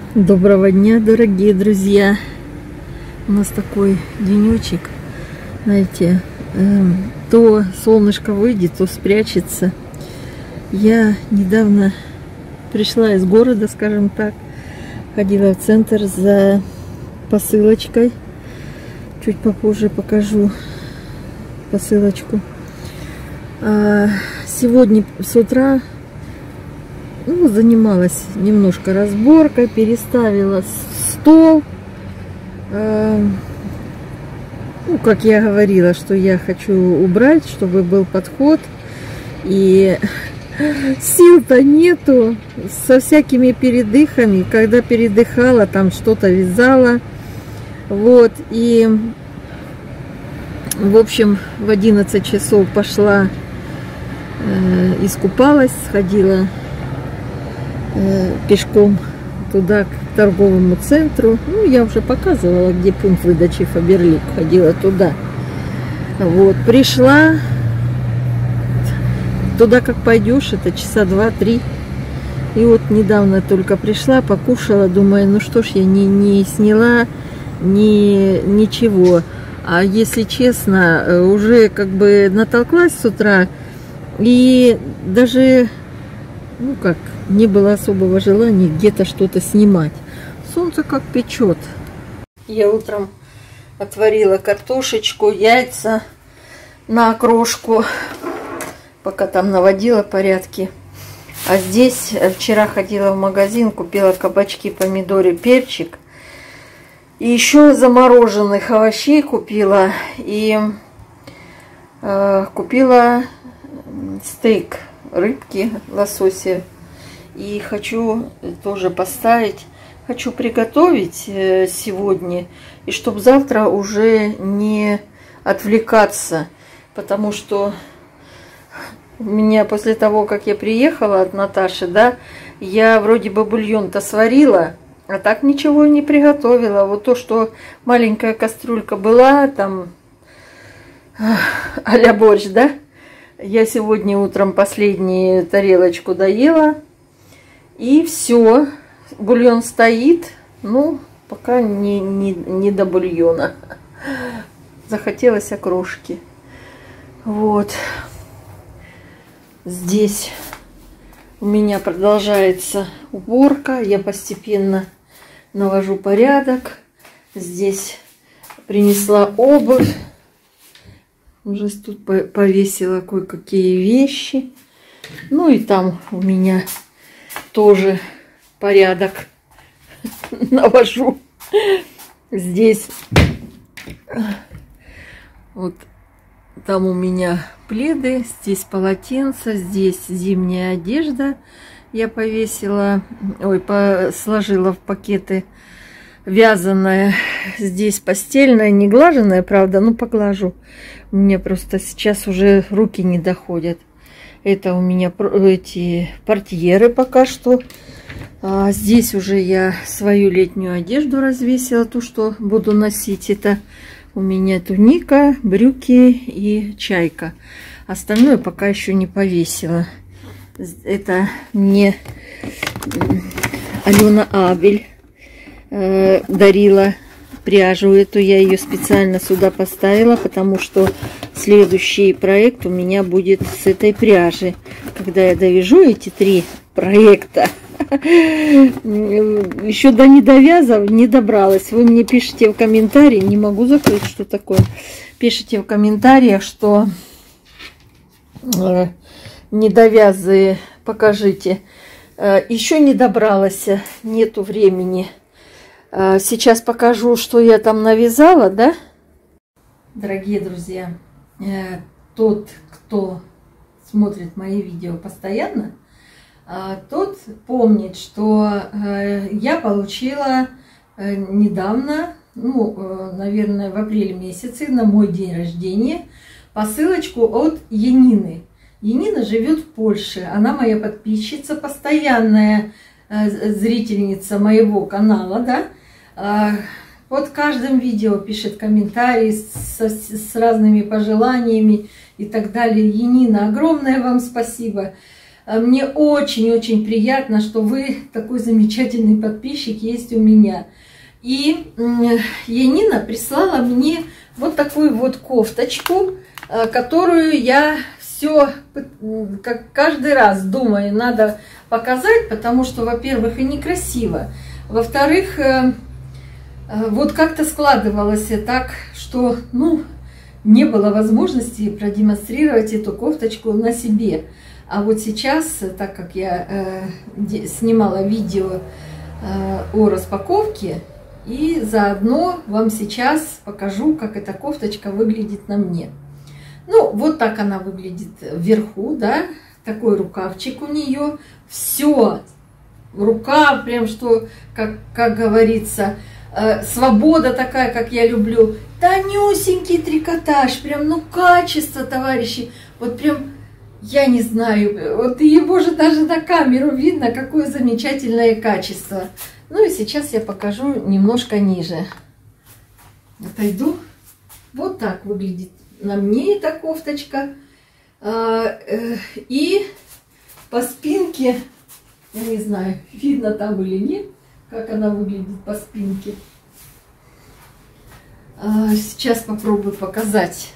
Доброго дня, дорогие друзья! У нас такой денечек, знаете, то солнышко выйдет, то спрячется. Я недавно пришла из города, скажем так, ходила в центр за посылочкой. Чуть попозже покажу посылочку. Сегодня с утра занималась немножко разборкой, переставила стол. Как я говорила, что я хочу убрать, чтобы был подход. И сил-то нету, со всякими передыхами. Когда передыхала, там что-то вязала. Вот, и в общем в 11 часов пошла, искупалась, сходила пешком туда, к торговому центру. Я уже показывала, где пункт выдачи Фаберлик. Ходила туда. Вот, пришла. Туда как пойдешь, это часа 2-3. И вот недавно только пришла, покушала, думаю, ну что ж, я не сняла ничего. А если честно, уже как бы натолклась с утра. И даже, не было особого желания где-то что-то снимать. Солнце как печет. Я утром отварила картошечку, яйца на окрошку, пока там наводила порядки. А здесь вчера ходила в магазин, купила кабачки, помидоры, перчик. И еще замороженных овощей купила. И купила стейк рыбки, лосося. И хочу тоже поставить, хочу приготовить сегодня, и чтобы завтра уже не отвлекаться, потому что у меня после того, как я приехала от Наташи, да, я вроде бы бульон-то сварила, а так ничего не приготовила. Вот то, что маленькая кастрюлька была, там а-ля борщ, да, я сегодня утром последнюю тарелочку доела. И все, бульон стоит, пока не до бульона. Захотелось окрошки. Вот. Здесь у меня продолжается уборка. Я постепенно навожу порядок. Здесь принесла обувь. Уже тут повесила кое-какие вещи. И там у меня тоже порядок навожу. Здесь вот там у меня пледы, здесь полотенца, здесь зимняя одежда я повесила, сложила в пакеты, вязаная. Здесь постельная, не глаженная, правда, поглажу. У меня просто сейчас уже руки не доходят. Это у меня эти портьеры пока что. Здесь уже я свою летнюю одежду развесила, ту, что буду носить. Это у меня туника, брюки и чайка. Остальное пока еще не повесила. Это мне Алена Абель дарила пряжу. Эту я ее специально сюда поставила, потому что следующий проект у меня будет с этой пряжи. Когда я довяжу эти 3 проекта, еще до недовязов не добралась. Вы мне пишите в комментарии, не могу закрыть, что такое. Пишите в комментариях, что недовязы покажите. Еще не добралась, нету времени. Сейчас покажу, что я там навязала, да? Дорогие друзья, тот, кто смотрит мои видео постоянно, тот помнит, что я получила недавно, наверное, в апреле месяце, на мой день рождения, посылочку от Янины. Янина живет в Польше, она моя подписчица, постоянная зрительница моего канала, да? Под каждым видео пишет комментарии с разными пожеланиями и так далее. Янина, огромное вам спасибо. Мне очень-очень приятно, что вы такой замечательный подписчик есть у меня. И Янина прислала мне вот такую вот кофточку, которую я все как каждый раз думаю, надо показать, потому что, во-первых, и некрасиво. Во-вторых, вот как-то складывалось так, что, ну, не было возможности продемонстрировать эту кофточку на себе. А вот сейчас, так как я снимала видео о распаковке, и заодно вам сейчас покажу, как эта кофточка выглядит на мне. Ну, вот так она выглядит вверху, да, такой рукавчик у нее. Все, рукав, прям что, как говорится, свобода такая, как я люблю. Тонюсенький трикотаж, прям, ну, качество, товарищи, вот прям, я не знаю, вот его же даже на камеру видно, какое замечательное качество. Ну и сейчас я покажу немножко ниже. Отойду. Вот так выглядит на мне эта кофточка. И по спинке, я не знаю, видно там или нет, как она выглядит по спинке. Сейчас попробую показать.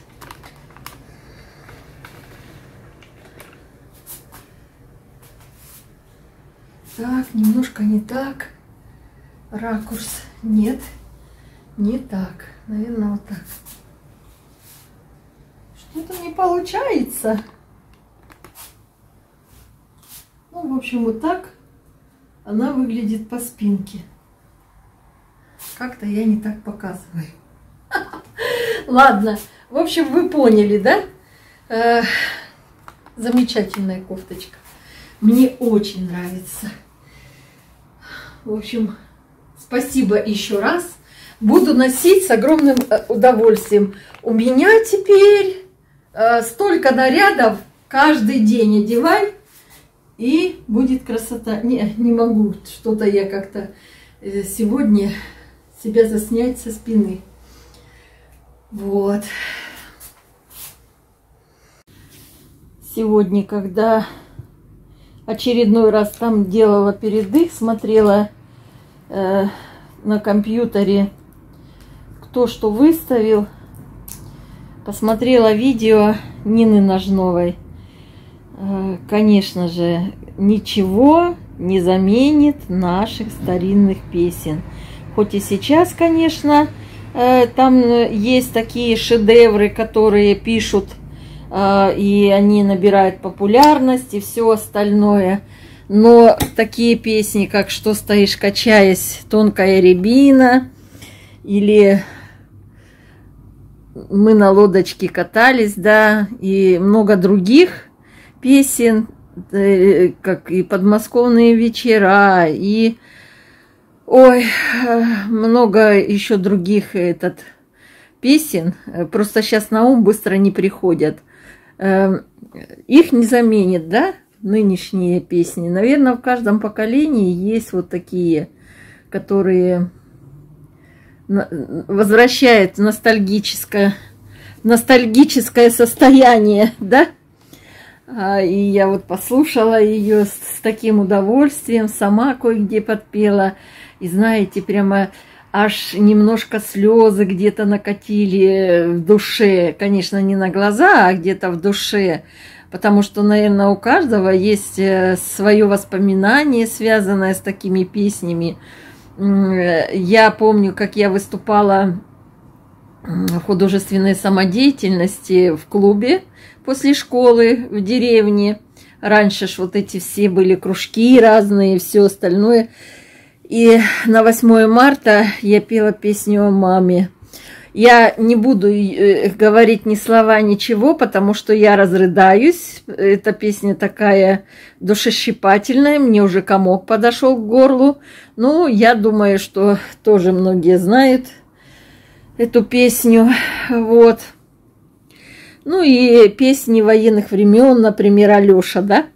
Так, немножко не так. Ракурс. Нет, не так. Наверное, вот так. Что-то не получается. Ну, в общем, вот так она выглядит по спинке. Как-то я не так показываю. Ладно, в общем, вы поняли, да? Замечательная кофточка. Мне очень нравится. В общем, спасибо еще раз. Буду носить с огромным удовольствием. У меня теперь столько нарядов, каждый день одевай, и будет красота. Не могу, что-то я как-то сегодня себя заснять со спины. Вот. Сегодня, когда очередной раз там делала передых, смотрела на компьютере, кто что выставил, посмотрела видео Нины Ножновой. Конечно же, ничего не заменит наших старинных песен. Хоть и сейчас, конечно, там есть такие шедевры, которые пишут, и они набирают популярность и все остальное. Но такие песни, как «Что стоишь, качаясь, тонкая рябина» или «Мы на лодочке катались», да, и много других песен, как и «Подмосковные вечера», и ой, много еще других песен, просто сейчас на ум быстро не приходят. Их не заменит, да, нынешние песни. Наверное, в каждом поколении есть вот такие, которые возвращают ностальгическое состояние, да. И я вот послушала ее с таким удовольствием, сама кое-где подпела. И знаете, прямо аж немножко слезы где-то накатили в душе. Конечно, не на глаза, а где-то в душе. Потому что, наверное, у каждого есть свое воспоминание, связанное с такими песнями. Я помню, как я выступала в художественной самодеятельности в клубе после школы в деревне. Раньше ж вот эти все были кружки разные и все остальное. И на 8 марта я пела песню о маме. Я не буду говорить ни слова, ничего, потому что я разрыдаюсь. Эта песня такая душещипательная, мне уже комок подошел к горлу. Ну, я думаю, что тоже многие знают эту песню. Вот. Ну и песни военных времен, например, Алёша, да?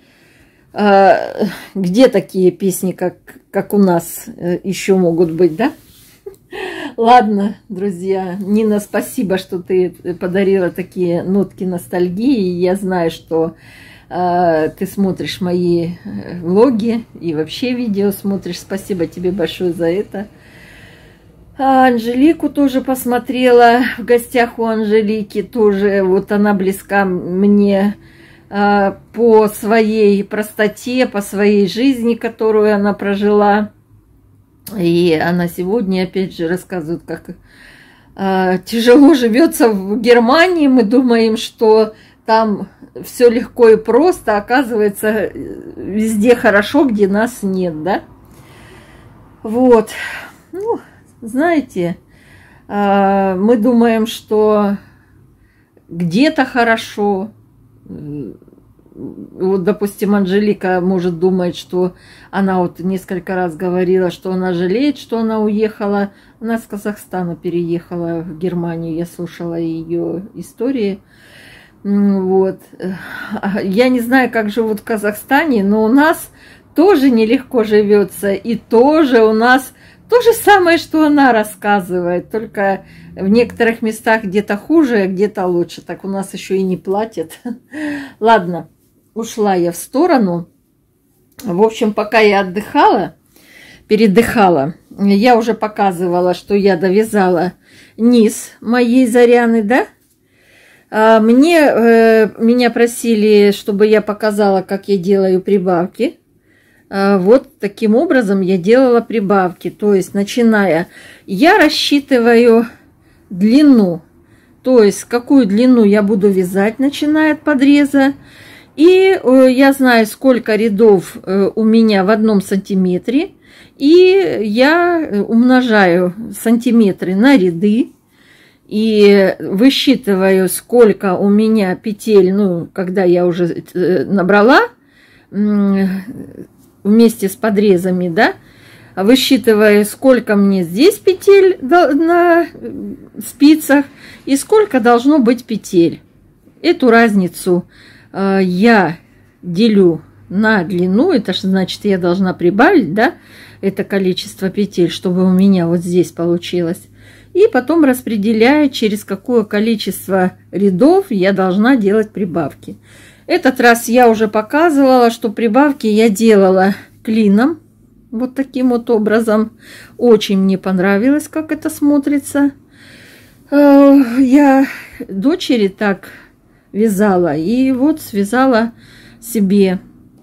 Где такие песни, как у нас, еще могут быть, да? Ладно, друзья. Нина, спасибо, что ты подарила такие нотки ностальгии. Я знаю, что ты смотришь мои влоги и вообще видео смотришь. Спасибо тебе большое за это. Анжелику тоже посмотрела. В гостях у Анжелики тоже. Вот она близка мне по своей простоте, по своей жизни, которую она прожила. И она сегодня опять же рассказывает, как тяжело живется в Германии. Мы думаем, что там все легко и просто. Оказывается, везде хорошо, где нас нет, да? Вот. Ну, знаете, мы думаем, что где-то хорошо. Вот, допустим, Анжелика может думать, что она вот несколько раз говорила, что она жалеет, что она уехала. Она с Казахстана переехала в Германию. Я слушала ее истории. Вот. Я не знаю, как живут в Казахстане, но у нас тоже нелегко живется. И тоже у нас то же самое, что она рассказывает. Только в некоторых местах где-то хуже, а где-то лучше. Так у нас еще и не платят. Ладно. Ушла я в сторону. В общем, пока я отдыхала, передыхала, я уже показывала, что я довязала низ моей Заряны, да? Меня просили, чтобы я показала, как я делаю прибавки. Вот таким образом я делала прибавки. То есть, начиная, я рассчитываю длину. То есть, какую длину я буду вязать, начиная от подреза. И я знаю, сколько рядов у меня в 1 сантиметре. И я умножаю сантиметры на ряды. И высчитываю, сколько у меня петель, ну, когда я уже набрала вместе с подрезами, да. Высчитываю, сколько мне здесь петель на спицах и сколько должно быть петель. Эту разницу я делю на длину, это значит, я должна прибавить, да, это количество петель, чтобы у меня вот здесь получилось. И потом распределяю, через какое количество рядов я должна делать прибавки. Этот раз я уже показывала, что прибавки я делала клином, вот таким вот образом. Очень мне понравилось, как это смотрится. Я дочери так вязала, и вот связала себе.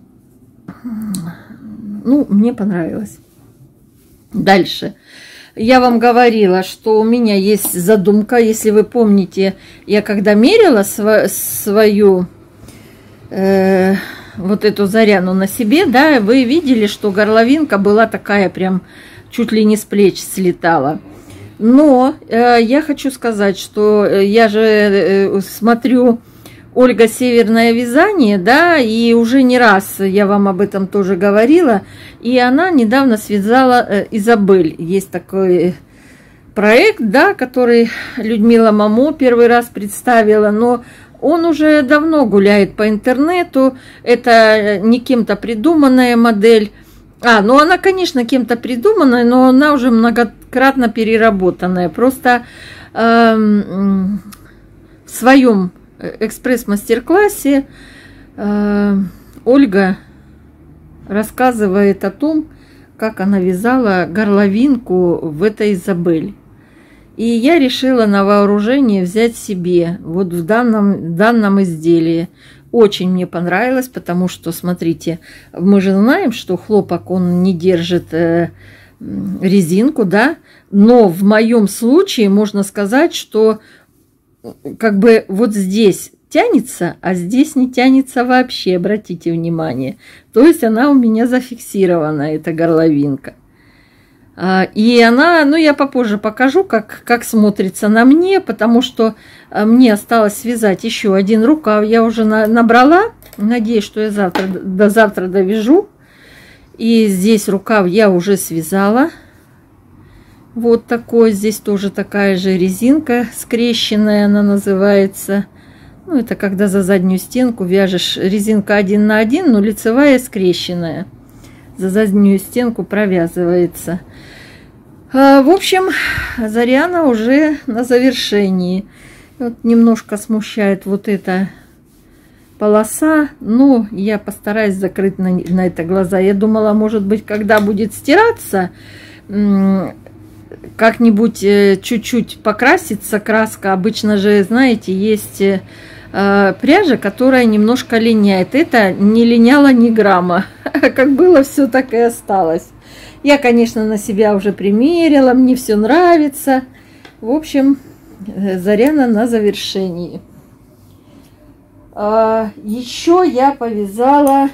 Ну, мне понравилось. Дальше. Я вам говорила, что у меня есть задумка. Если вы помните, я когда мерила свою вот эту Заряну на себе, да, вы видели, что горловинка была такая прям чуть ли не с плеч слетала. Но я хочу сказать, что я же смотрю Ольга Северное вязание, да, и уже не раз я вам об этом тоже говорила. И она недавно связала Изабель. Есть такой проект, да, который Людмила Мамо первый раз представила, но он уже давно гуляет по интернету. Это не кем-то придуманная модель. Ну она, конечно, кем-то придуманная, но она уже многократно переработанная. Просто в своем экспресс-мастер-классе Ольга рассказывает о том, как она вязала горловинку в этой Изабель. И я решила на вооружение взять себе вот в данном изделии. Очень мне понравилось, потому что, смотрите, мы же знаем, что хлопок, он не держит резинку, да, но в моем случае можно сказать, что как бы вот здесь тянется, а здесь не тянется вообще, обратите внимание. То есть она у меня зафиксирована, эта горловинка. И она, ну я попозже покажу, как смотрится на мне, потому что мне осталось связать еще один рукав. Я уже набрала, надеюсь, что я до завтра довяжу. И здесь рукав я уже связала. Вот такой, здесь тоже такая же резинка скрещенная, она называется. Ну, это когда за заднюю стенку вяжешь, резинка 1 на 1, но лицевая скрещенная. За заднюю стенку провязывается. В общем, Заряна уже на завершении. Вот немножко смущает вот эта полоса. Но я постараюсь закрыть на это глаза. Я думала, может быть, когда будет стираться, как-нибудь чуть-чуть покрасится краска. Обычно же, знаете, есть пряжа, которая немножко линяет. Это не линяло ни грамма. Как было, все так и осталось. Я, конечно, на себя уже примерила. Мне все нравится. В общем, Заряна на завершении. Еще я повязала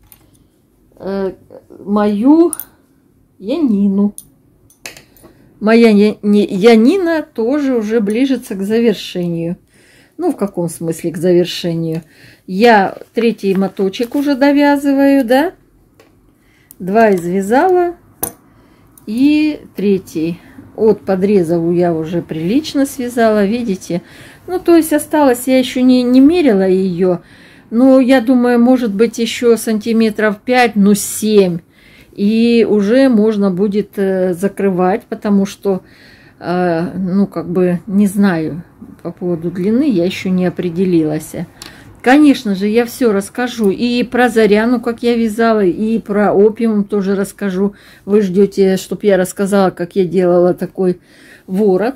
мою Янину. Моя Янина тоже уже ближется к завершению. Ну, в каком смысле к завершению? Я 3-й моточек уже довязываю, да? 2 извязала. И 3-й. От подрезову я уже прилично связала, видите? Ну, то есть осталось, я еще не мерила ее. Но я думаю, может быть, еще сантиметров 5, ну 7. И уже можно будет закрывать, потому что, ну, как бы, не знаю, по поводу длины я еще не определилась. Конечно же, я все расскажу. И про Заряну, как я вязала, и про опиум тоже расскажу. Вы ждете, чтобы я рассказала, как я делала такой ворот.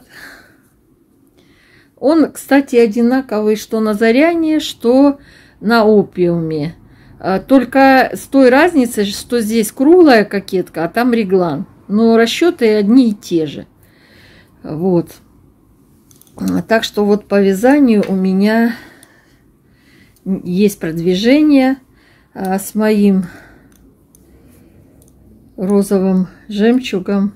Он, кстати, одинаковый, что на Заряне, что на опиуме. Только с той разницей, что здесь круглая кокетка, а там реглан. Но расчеты одни и те же. Вот. Так что вот по вязанию у меня есть продвижение. С моим розовым жемчугом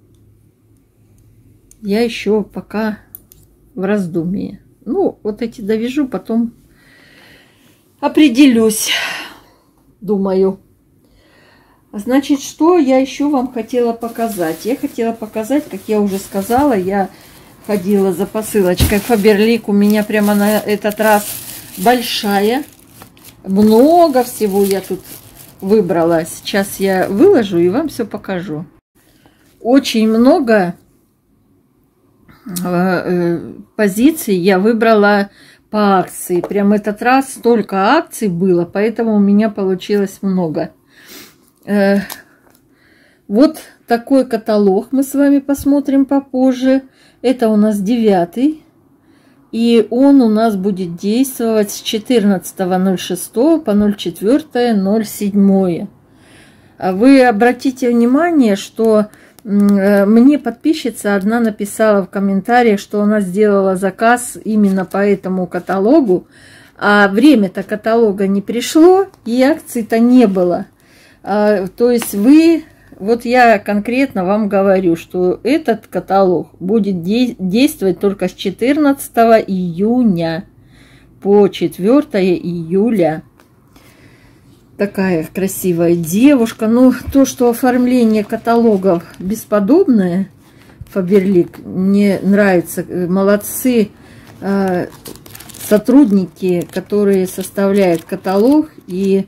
я еще пока в раздумье. Ну, вот эти довяжу, потом определюсь, думаю. Значит, что я еще вам хотела показать? Я хотела показать, как я уже сказала, я ходила за посылочкой Фаберлик. У меня прямо на этот раз большая. Много всего я тут выбрала. Сейчас я выложу и вам все покажу. Очень много позиций я выбрала по акции. Прям этот раз столько акций было, поэтому у меня получилось много. Вот такой каталог мы с вами посмотрим попозже. Это у нас 9-й. И он у нас будет действовать с 14.06 по 04.07. Вы обратите внимание, что мне подписчица одна написала в комментариях, что она сделала заказ именно по этому каталогу, а время-то каталога не пришло, и акций-то не было. То есть вы, вот я конкретно вам говорю, что этот каталог будет действовать только с 14 июня по 4 июля. Такая красивая девушка. Ну, то, что оформление каталогов бесподобное, Фаберлик, мне нравится. Молодцы сотрудники, которые составляют каталог и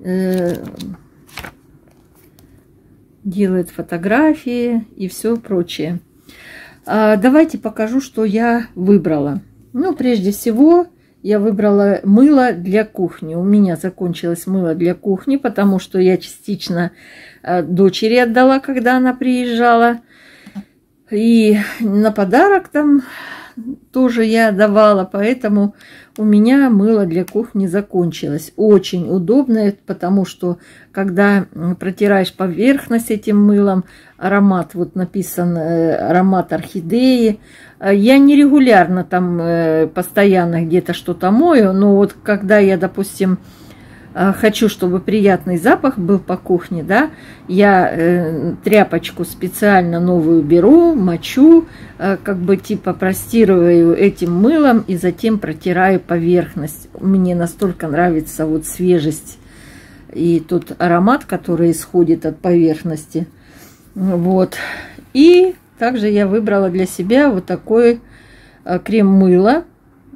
делают фотографии и все прочее. Давайте покажу, что я выбрала. Ну, прежде всего, я выбрала мыло для кухни. У меня закончилось мыло для кухни, потому что я частично дочери отдала, когда она приезжала. И на подарок там тоже я давала, поэтому у меня мыло для кухни закончилось. Очень удобное, потому что когда протираешь поверхность этим мылом, аромат, вот написан аромат орхидеи. Я не регулярно там постоянно где-то что-то мою, но вот когда я, допустим, хочу, чтобы приятный запах был по кухне, да, я тряпочку специально новую беру, мочу, как бы типа простирываю этим мылом и затем протираю поверхность. Мне настолько нравится вот свежесть и тот аромат, который исходит от поверхности. Вот. И также я выбрала для себя вот такой крем-мыло.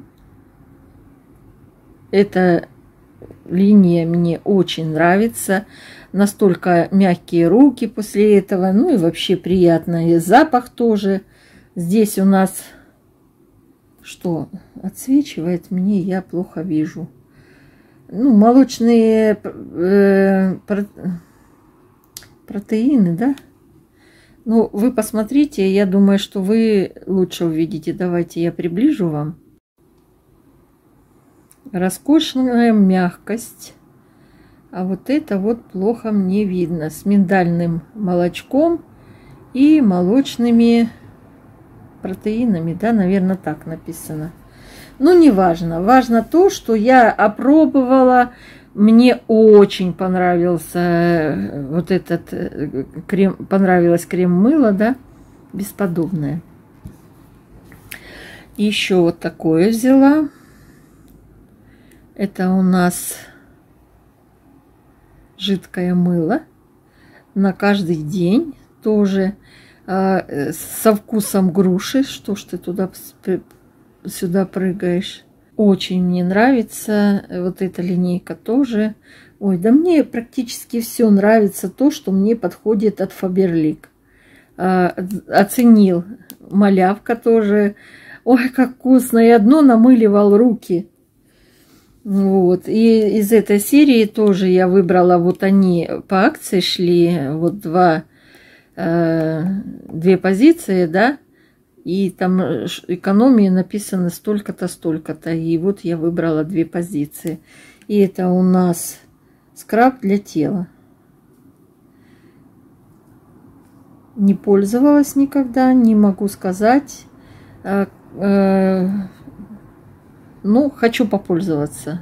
Это линия мне очень нравится. Настолько мягкие руки после этого. Ну и вообще приятно. И запах тоже. Здесь у нас что? Отсвечивает мне, я плохо вижу. ну, молочные протеины, да? Ну, вы посмотрите, я думаю, что вы лучше увидите. Давайте я приближу вам. Роскошная мягкость. А вот это вот плохо мне видно. С миндальным молочком и молочными протеинами. Да, наверное, так написано. Ну, не важно. Важно то, что я опробовала. Мне очень понравился вот этот крем. Понравилось крем-мыло, да. Бесподобное. Еще вот такое взяла. Это у нас жидкое мыло на каждый день. Тоже со вкусом груши. Что ж ты сюда прыгаешь? Очень мне нравится вот эта линейка тоже. Ой, да мне практически все нравится, то, что мне подходит от Faberlic. Оценил малявка тоже. Ой, как вкусно. И одно намыливал руки. Вот. И из этой серии тоже я выбрала, вот они по акции шли, вот две позиции, да. И там экономии написано столько-то, столько-то. И вот я выбрала две позиции. И это у нас скраб для тела. Не пользовалась никогда, не могу сказать. Ну, хочу попользоваться.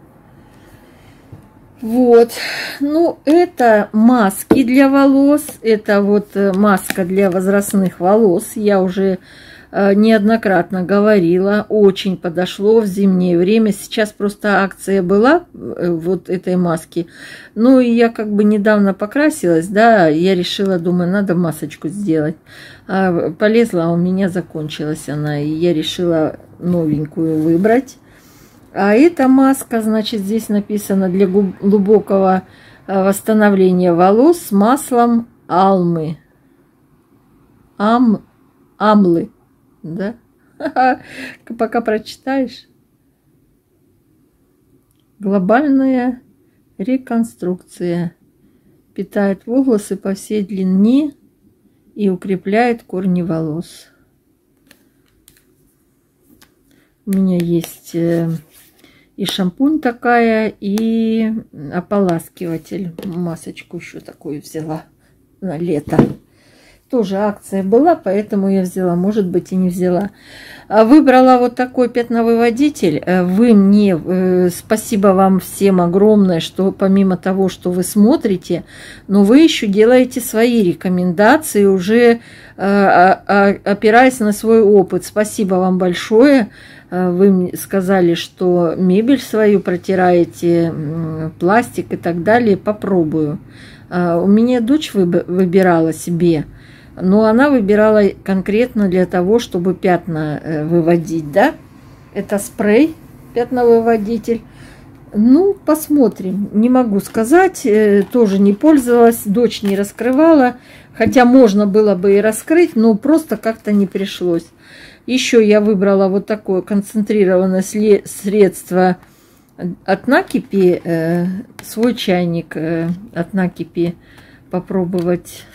Вот. Ну, это маски для волос. Это вот маска для возрастных волос. Я уже неоднократно говорила. Очень подошло в зимнее время. Сейчас просто акция была вот этой маски. Ну, и я как бы недавно покрасилась, да. Я решила, думаю, надо масочку сделать. Полезла, а у меня закончилась она. И я решила новенькую выбрать. А эта маска, значит, здесь написано для глубокого восстановления волос с маслом алмы. Амлы, да? Пока прочитаешь. Глобальная реконструкция. Питает волосы по всей длине и укрепляет корни волос. У меня есть и шампунь такая, и ополаскиватель. Масочку еще такую взяла на лето. Тоже акция была, поэтому я взяла. Может быть, и не взяла. Выбрала вот такой пятновыводитель. Вы мне, спасибо вам всем огромное, что помимо того, что вы смотрите, но вы еще делаете свои рекомендации, уже опираясь на свой опыт. Спасибо вам большое. Вы мне сказали, что мебель свою протираете, пластик и так далее. Попробую. У меня дочь выбирала себе, но она выбирала конкретно для того, чтобы пятна выводить, да? Это спрей, пятновыводитель. Ну, посмотрим. Не могу сказать, тоже не пользовалась, дочь не раскрывала. Хотя можно было бы и раскрыть, но просто как-то не пришлось. Еще я выбрала вот такое концентрированное средство от накипи, свой чайник от накипи попробовать.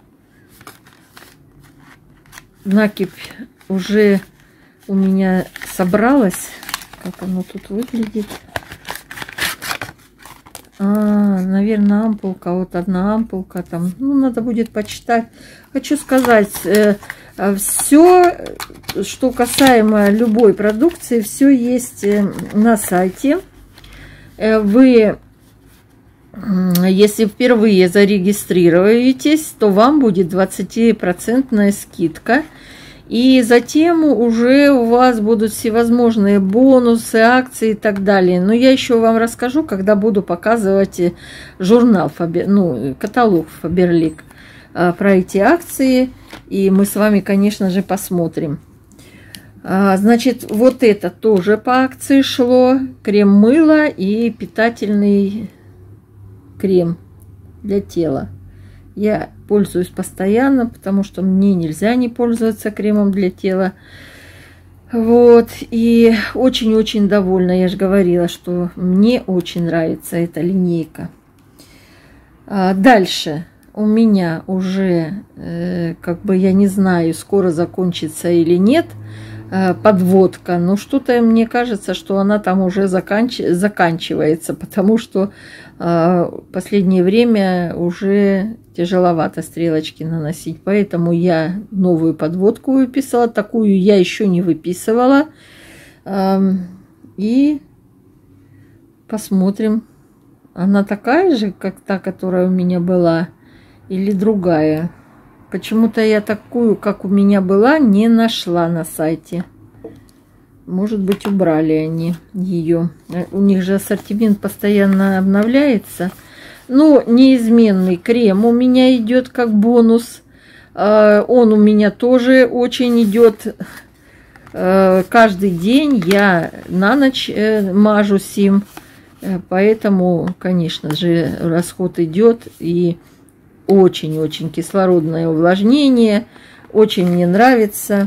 Накипь уже у меня собралась. Как оно тут выглядит? Наверное, ампулка. Вот одна ампулка там. Ну, надо будет почитать. Хочу сказать, все, что касаемо любой продукции, все есть на сайте. Вы, если впервые зарегистрируетесь, то вам будет 20% скидка. И затем уже у вас будут всевозможные бонусы, акции и так далее. Но я еще вам расскажу, когда буду показывать журнал, каталог Faberlic про эти акции. И мы с вами, конечно же, посмотрим. Значит, вот это тоже по акции шло. Крем-мыло и питательный крем для тела. Я пользуюсь постоянно, потому что мне нельзя не пользоваться кремом для тела. Вот, и очень-очень довольна. Я же говорила, что мне очень нравится эта линейка. Дальше у меня уже, как бы я не знаю, скоро закончится или нет, подводка. Но что-то мне кажется, что она там уже заканчивается, потому что в последнее время уже тяжеловато стрелочки наносить. Поэтому я новую подводку выписала. Такую я еще не выписывала. И посмотрим, она такая же, как та, которая у меня была, или другая. Почему-то я такую, как у меня была, не нашла на сайте. Может быть, убрали они ее. У них же ассортимент постоянно обновляется. Но неизменный крем у меня идет как бонус. Он у меня тоже очень идет. Каждый день я на ночь мажусь им. Поэтому, конечно же, расход идет. И очень-очень кислородное увлажнение. Очень мне нравится.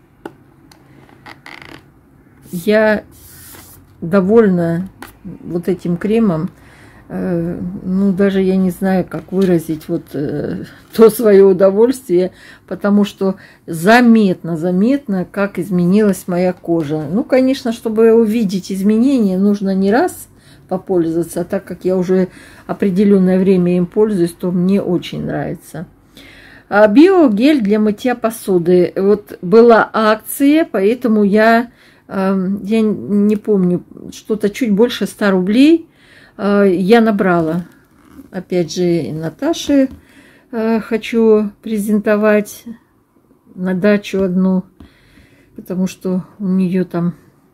Я довольна вот этим кремом. Ну, даже я не знаю, как выразить вот то свое удовольствие, потому что заметно, как изменилась моя кожа. Ну, конечно, чтобы увидеть изменения, нужно не раз попользоваться, а так как я уже определенное время им пользуюсь, то мне очень нравится. Биогель для мытья посуды. Вот была акция, поэтому я не помню, что-то чуть больше 100 рублей я набрала. Опять же, Наташе хочу презентовать на дачу одну, потому что у нее там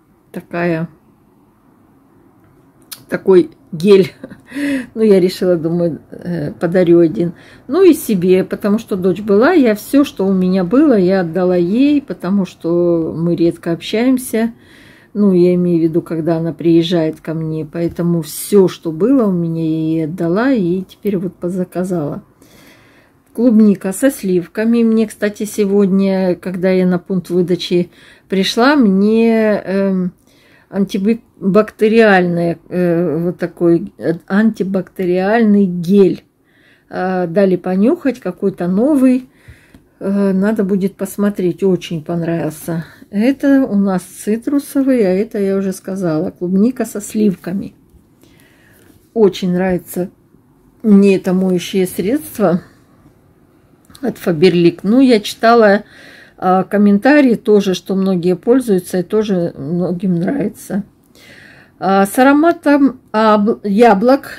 такой гель. Ну, я решила, думаю, подарю один. Ну и себе, потому что дочь была. Я все, что у меня было, я отдала ей, потому что мы редко общаемся. Ну, я имею в виду, когда она приезжает ко мне. Поэтому все, что было у меня, я ей отдала. И теперь вот позаказала. Клубника со сливками. Мне, кстати, сегодня, когда я на пункт выдачи пришла, мне антибактериальный вот такой антибактериальный гель дали понюхать, какой-то новый. Надо будет посмотреть, очень понравился. Это у нас цитрусовый, а это я уже сказала, клубника со сливками. Очень нравится мне это моющее средство от Faberlic. Ну, я читала комментарии тоже, что многие пользуются, и тоже многим нравится. С ароматом яблок.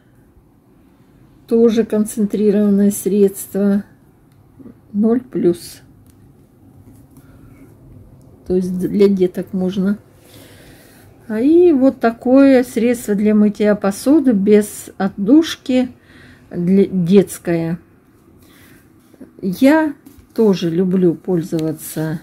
Тоже концентрированное средство. 0+. То есть для деток можно. И вот такое средство для мытья посуды без отдушки, детское. Я тоже люблю пользоваться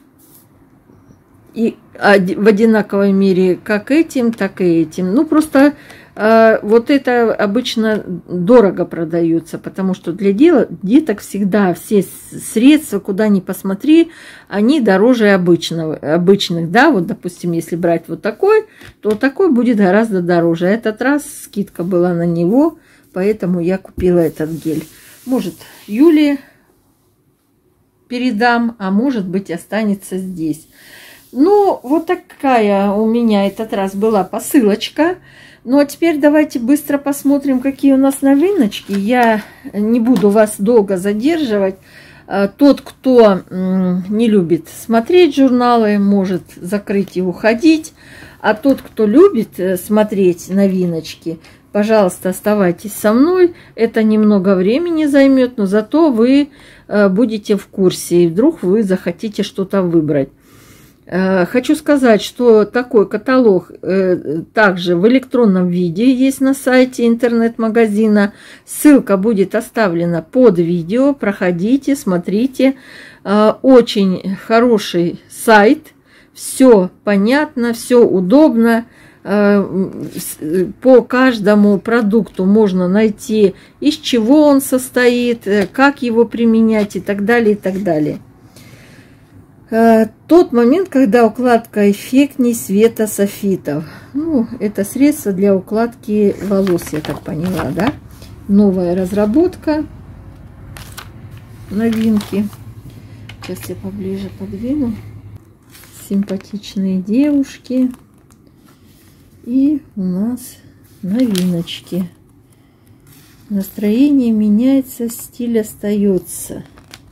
и в одинаковой мере как этим, так и этим. Ну, просто вот это обычно дорого продается, потому что для деток всегда все средства, куда ни посмотри, они дороже обычных. Да, вот, допустим, если брать вот такой, то такой будет гораздо дороже. Этот раз скидка была на него, поэтому я купила этот гель. Может, Юле передам, а может быть, останется здесь. Ну, вот такая у меня этот раз была посылочка. Ну, а теперь давайте быстро посмотрим, какие у нас новиночки. Я не буду вас долго задерживать. Тот, кто не любит смотреть журналы, может закрыть и уходить. А тот, кто любит смотреть новиночки, пожалуйста, оставайтесь со мной. Это немного времени займет, но зато вы будете в курсе, и вдруг вы захотите что-то выбрать. Хочу сказать, что такой каталог также в электронном виде есть на сайте интернет-магазина. Ссылка будет оставлена под видео. Проходите, смотрите. Очень хороший сайт. Все понятно, все удобно. По каждому продукту можно найти, из чего он состоит, как его применять и так далее, и так далее. Тот момент, когда укладка эффектней света софитов. Ну, это средство для укладки волос, я так поняла, да? Новая разработка. Новинки. Сейчас я поближе подвину. Симпатичные девушки. И у нас новиночки. Настроение меняется, стиль остается.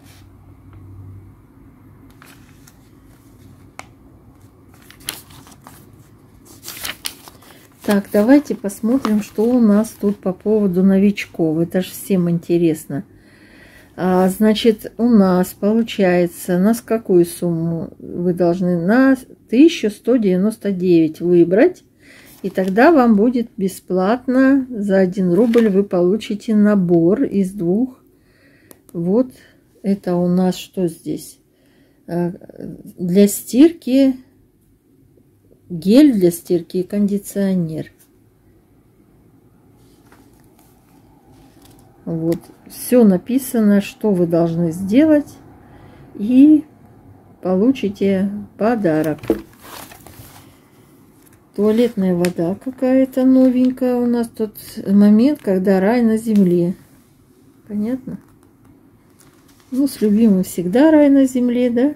Так, давайте посмотрим, что у нас тут по поводу новичков. Это же всем интересно. Значит, у нас получается, на какую сумму вы должны? На 1199 выбрать. И тогда вам будет бесплатно. За 1 рубль вы получите набор из 2. Вот это у нас что здесь? Для стирки. Гель для стирки и кондиционер. Вот. Все написано, что вы должны сделать. И получите подарок. Туалетная вода какая-то новенькая. У нас тут момент, когда рай на земле. Понятно? Ну, с любимым всегда рай на земле, да?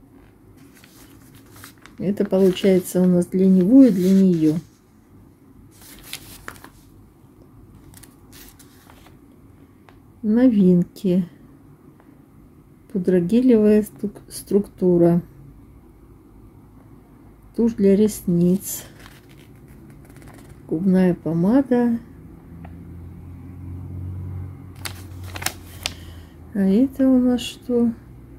Это получается у нас для него и для нее. Новинки. Пудрогелевая структура. Тушь для ресниц. Губная помада. А это у нас что?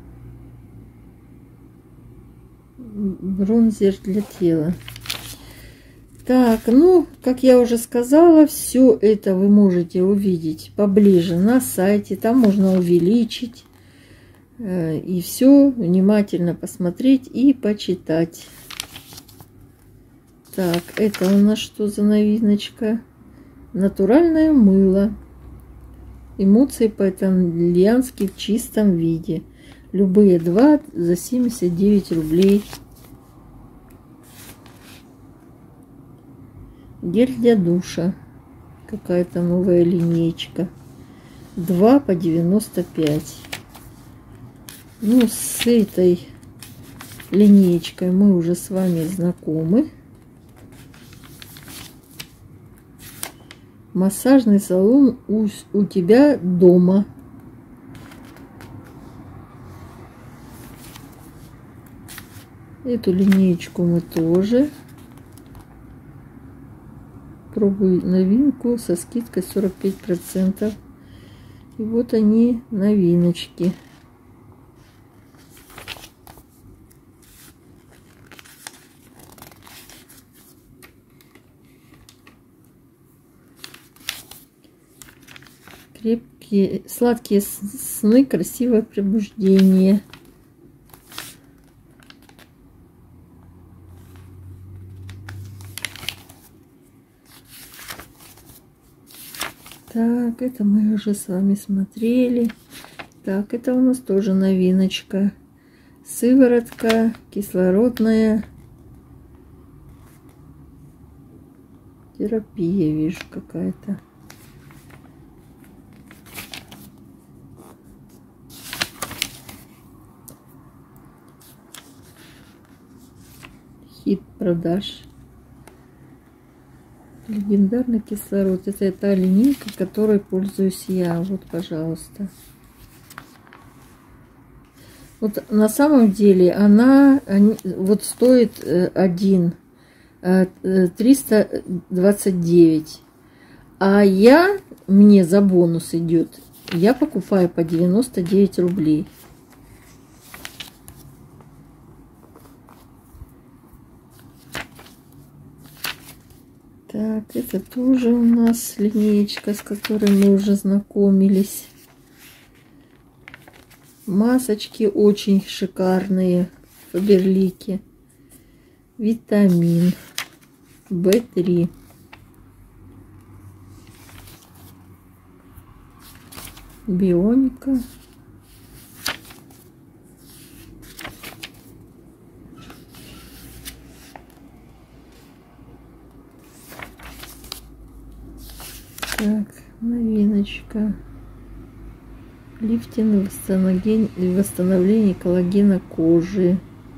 Бронзер для тела. Так, ну, как я уже сказала, все это вы можете увидеть поближе на сайте. Там можно увеличить и все внимательно посмотреть и почитать. Так, это у нас что за новиночка? Натуральное мыло. Эмоции по-итальянски в чистом виде. Любые 2 за 79 рублей. Гель для душа. Какая-то новая линеечка. 2 по 95. Ну, с этой линеечкой мы уже с вами знакомы. Массажный салон у тебя дома. Эту линеечку мы тоже. Пробуй новинку со скидкой 45%. И вот они, новиночки. Крепкие, сладкие сны, красивое пробуждение. Так, это мы уже с вами смотрели. Так, это у нас тоже новиночка. Сыворотка кислородная. Терапия, вижу, какая-то. Хит продаж. Легендарный кислород. Это та линейка, которой пользуюсь я. Вот, пожалуйста. Вот на самом деле она вот стоит 329. А мне за бонус идет. Я покупаю по 99 рублей. Так, это тоже у нас линеечка, с которой мы уже знакомились. Масочки очень шикарные. Фаберлики. Витамин В3. Бионика. Новиночка. Лифтинг и восстановление коллагена кожи.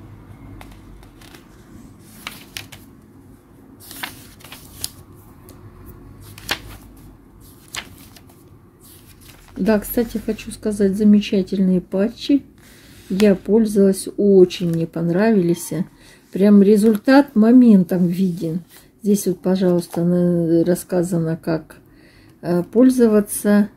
Да, кстати, хочу сказать, замечательные патчи. Я пользовалась, очень мне понравились. Прям результат моментом виден. Здесь вот, пожалуйста, рассказано, как пользоваться.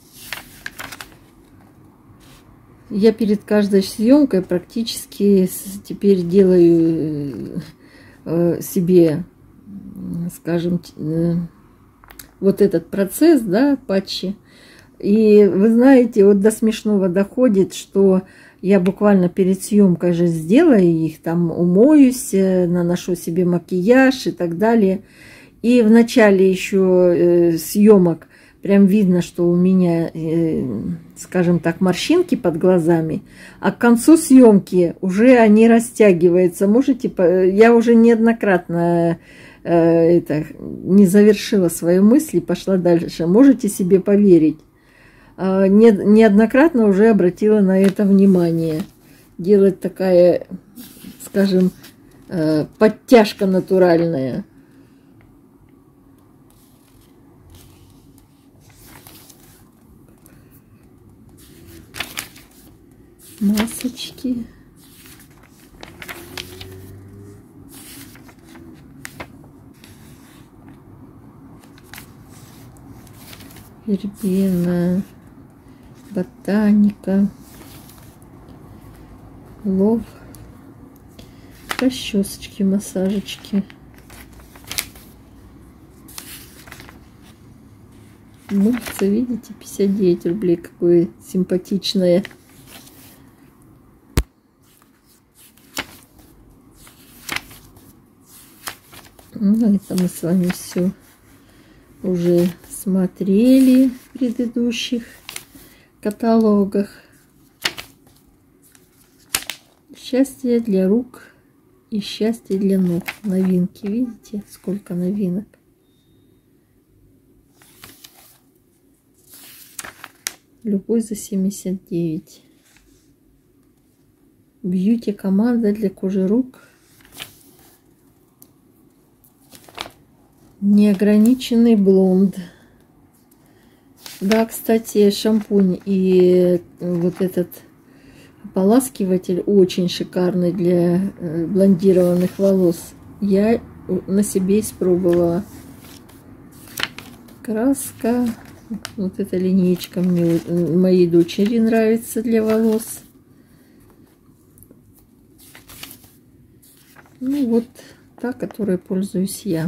Я перед каждой съемкой практически теперь делаю себе, скажем, вот этот процесс, да, патчи. И вы знаете, вот до смешного доходит, что я буквально перед съемкой же сделаю их, там умоюсь, наношу себе макияж и так далее. И в начале еще съемок прям видно, что у меня, скажем так, морщинки под глазами, а к концу съемки уже они растягиваются. Можете, я уже неоднократно не завершила свои мысли, пошла дальше. Можете себе поверить. Неоднократно уже обратила на это внимание. Делать такая, скажем, подтяжка натуральная. Масочки. Вербена. Ботаника. Лов. Расчесочки, массажечки. Мыльце, видите, 59 рублей. Какое симпатичное. Ну, это мы с вами все уже смотрели в предыдущих каталогах. Счастье для рук и счастье для ног. Новинки, видите, сколько новинок. Любой за 79. Бьюти команда для кожи рук. Неограниченный блонд. Да, кстати, шампунь и вот этот ополаскиватель очень шикарный для блондированных волос. Я на себе испробовала. Краска. Вот эта линейка мне, моей дочери, нравится для волос. Ну вот та, которой пользуюсь я.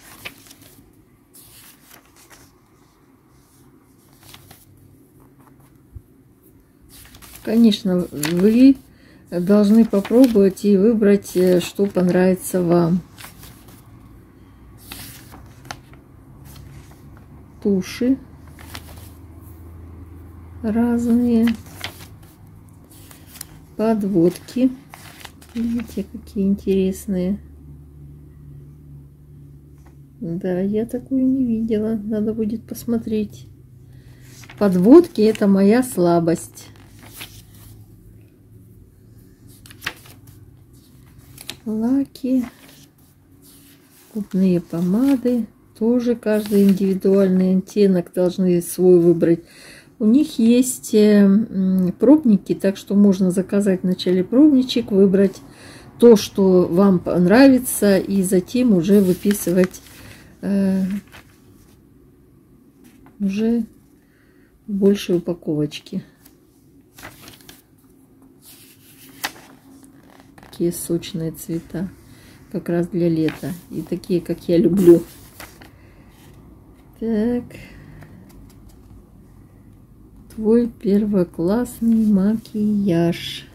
Конечно, вы должны попробовать и выбрать, что понравится вам. Туши разные. Подводки. Видите, какие интересные. Да, я такую не видела. Надо будет посмотреть. Подводки — это моя слабость. Лаки, губные помады, тоже каждый индивидуальный оттенок должны свой выбрать. У них есть пробники, так что можно заказать вначале пробничек, выбрать то, что вам понравится, и затем уже выписывать уже в большей упаковочке. Такие сочные цвета, как раз для лета, и такие, как я люблю. Так, твой первоклассный макияж.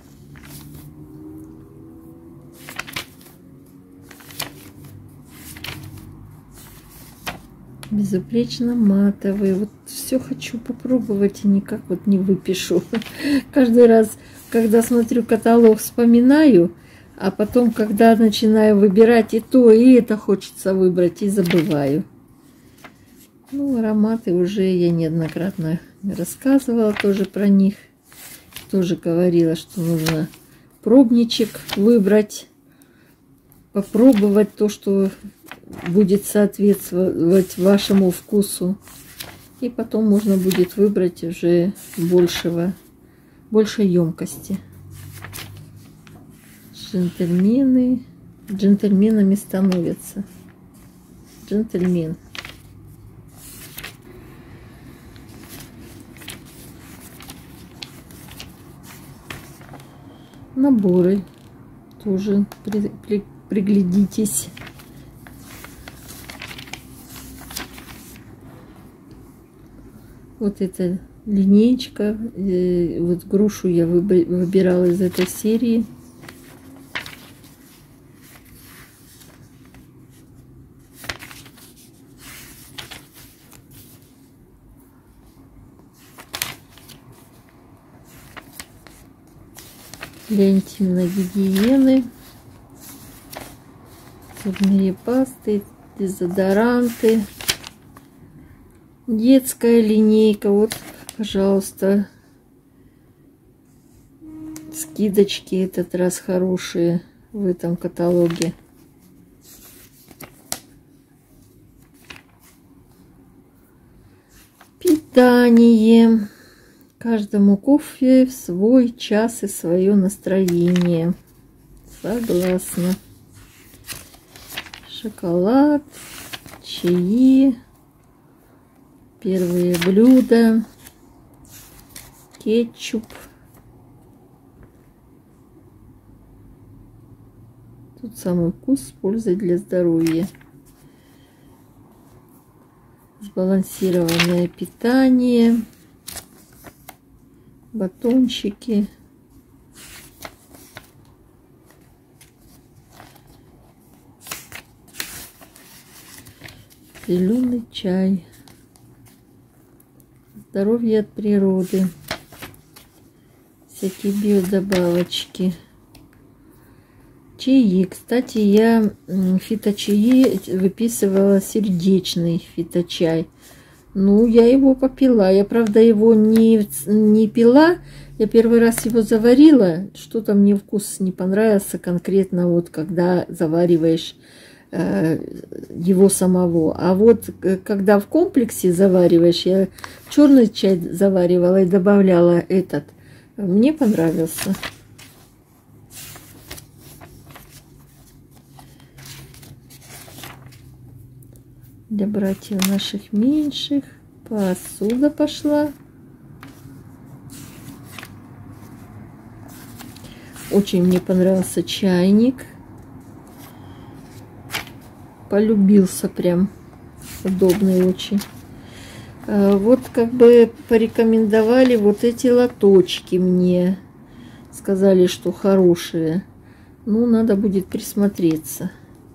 Безупречно матовый. Вот все хочу попробовать и никак вот не выпишу. Каждый раз, когда смотрю каталог, вспоминаю. А потом, когда начинаю выбирать и то, и это хочется выбрать, и забываю. Ну, ароматы уже я неоднократно рассказывала тоже про них. Тоже говорила, что нужно пробничек выбрать, попробовать то, что будет соответствовать вашему вкусу. И потом можно будет выбрать уже большей емкости. Джентльменами становятся. Джентльмен. Наборы тоже приглядитесь. Вот эта линеечка, вот грушу я выбирала из этой серии. Для интимной гигиены, зубные пасты, дезодоранты, детская линейка. Вот, пожалуйста, скидочки этот раз хорошие в этом каталоге. Питание. Каждому кофе в свой час и свое настроение. Согласна. Шоколад, чаи, первые блюда, кетчуп. Тут самый вкус с пользой для здоровья. Сбалансированное питание. Батончики. Зеленый чай. Здоровье от природы. Всякие биодобавочки. Чаи. Кстати, я фиточаи выписывала, сердечный фиточай. Ну, я его попила. Я, правда, его не пила. Я первый раз его заварила. Что-то мне вкус не понравился конкретно, вот когда завариваешь его самого. А вот когда в комплексе завариваешь, я черный чай заваривала и добавляла этот. Мне понравился. Для братьев наших меньших. Посуда пошла. Очень мне понравился чайник. Полюбился прям. Удобный очень. Вот как бы порекомендовали вот эти лоточки мне. Сказали, что хорошие. Ну, надо будет присмотреться.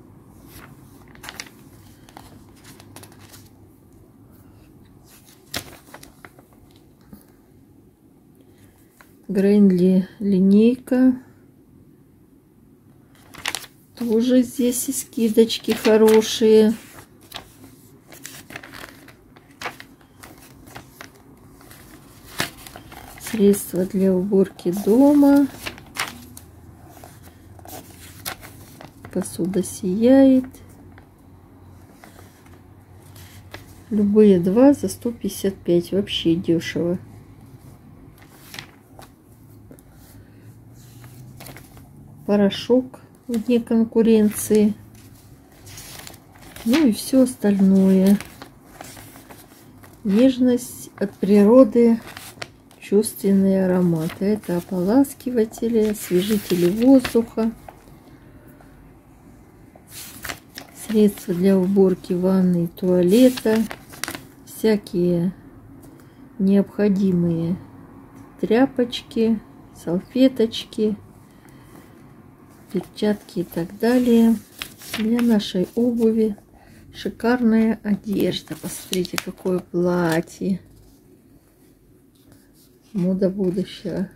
Гренли линейка. Тоже здесь и скидочки хорошие. Средства для уборки дома. Посуда сияет. Любые два за 155. Вообще дешево. Порошок вне конкуренции. Ну и все остальное. Нежность от природы, чувственные ароматы. Это ополаскиватели, освежители воздуха. Средства для уборки ванны и туалета. Всякие необходимые тряпочки, салфеточки, перчатки и так далее. Для нашей обуви шикарная одежда. Посмотрите, какое платье. Мода будущего.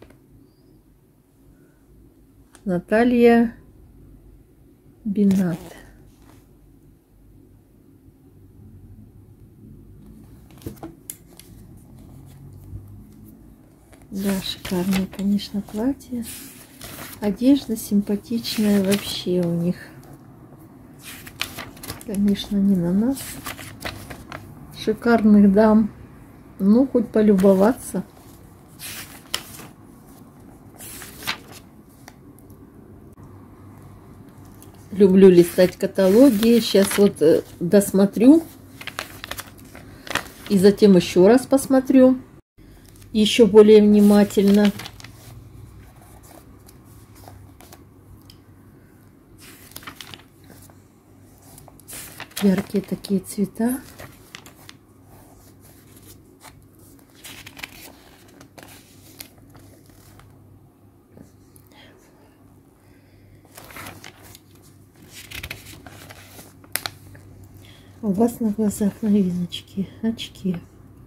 Наталья Бинат. Да, шикарные, конечно, платья. Одежда симпатичная вообще у них. Конечно, не на нас. Шикарных дам. Ну, хоть полюбоваться. Люблю листать каталоги. Сейчас вот досмотрю. И затем еще раз посмотрю. Еще более внимательно. Яркие такие цвета. У вас на глазах новиночки, очки.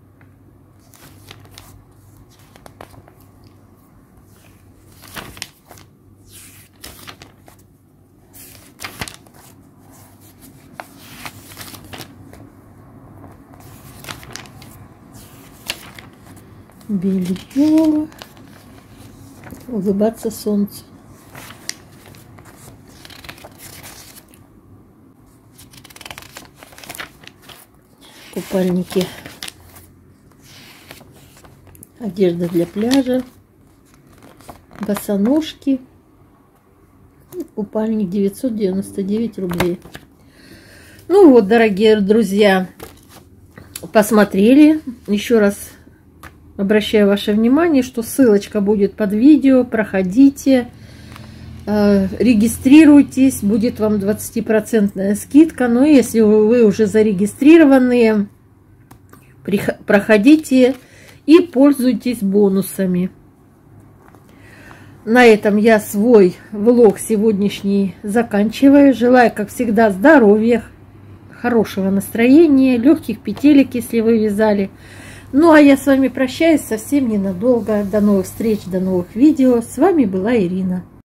Белье. Улыбаться солнцу. Купальники. Одежда для пляжа. Босоножки. Купальник 999 рублей. Ну вот, дорогие друзья, посмотрели. Еще раз обращаю ваше внимание, что ссылочка будет под видео. Проходите, регистрируйтесь, будет вам 20% скидка. Но если вы уже зарегистрированные, проходите и пользуйтесь бонусами. На этом я свой влог сегодняшний заканчиваю. Желаю, как всегда, здоровья, хорошего настроения, легких петелек, если вы вязали. Ну, а я с вами прощаюсь совсем ненадолго. До новых встреч, до новых видео. С вами была Ирина.